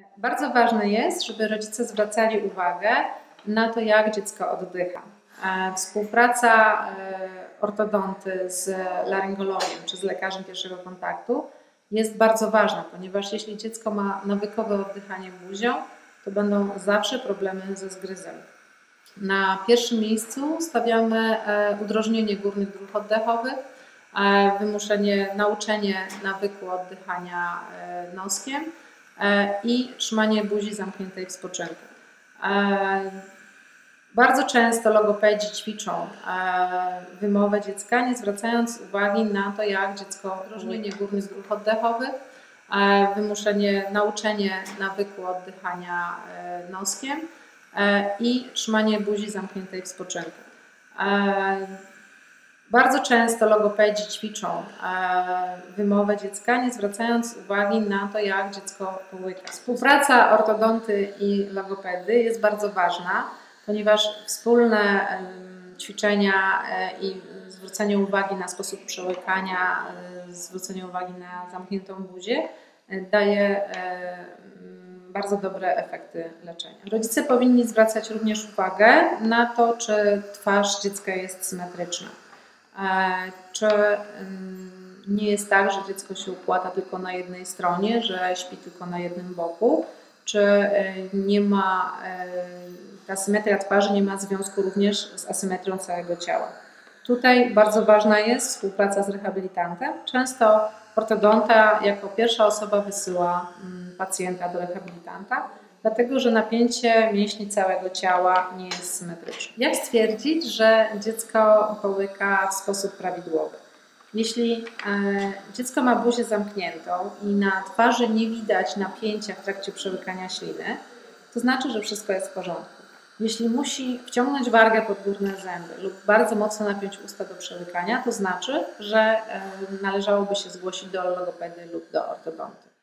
Bardzo ważne jest, żeby rodzice zwracali uwagę na to, jak dziecko oddycha. Współpraca ortodonty z laryngologiem czy z lekarzem pierwszego kontaktu jest bardzo ważna, ponieważ jeśli dziecko ma nawykowe oddychanie buzią, to będą zawsze problemy ze zgryzem. Na pierwszym miejscu stawiamy udrożnienie górnych dróg oddechowych, nauczenie nawyku oddychania noskiem i trzymanie buzi zamkniętej w spoczynku. Bardzo często logopedzi ćwiczą wymowę dziecka, nie zwracając uwagi na to, jak dziecko udrożnienie górnych dróg oddechowych, nauczenie nawyku oddychania noskiem i trzymanie buzi zamkniętej w spoczynku. Bardzo często logopedzi ćwiczą wymowę dziecka, nie zwracając uwagi na to, jak dziecko połyka. Współpraca ortodonty i logopedy jest bardzo ważna, ponieważ wspólne ćwiczenia i zwrócenie uwagi na sposób przełykania, zwrócenie uwagi na zamkniętą buzię daje bardzo dobre efekty leczenia. Rodzice powinni zwracać również uwagę na to, czy twarz dziecka jest symetryczna. Czy nie jest tak, że dziecko się układa tylko na jednej stronie, że śpi tylko na jednym boku, czy nie ma, ta symetria twarzy nie ma związku również z asymetrią całego ciała. Tutaj bardzo ważna jest współpraca z rehabilitantem. Często ortodonta jako pierwsza osoba wysyła pacjenta do rehabilitanta, dlatego że napięcie mięśni całego ciała nie jest symetryczne. Jak stwierdzić, że dziecko połyka w sposób prawidłowy? Jeśli dziecko ma buzię zamkniętą i na twarzy nie widać napięcia w trakcie przełykania śliny, to znaczy, że wszystko jest w porządku. Jeśli musi wciągnąć wargę pod górne zęby lub bardzo mocno napiąć usta do przełykania, to znaczy, że należałoby się zgłosić do logopedy lub do ortodonty.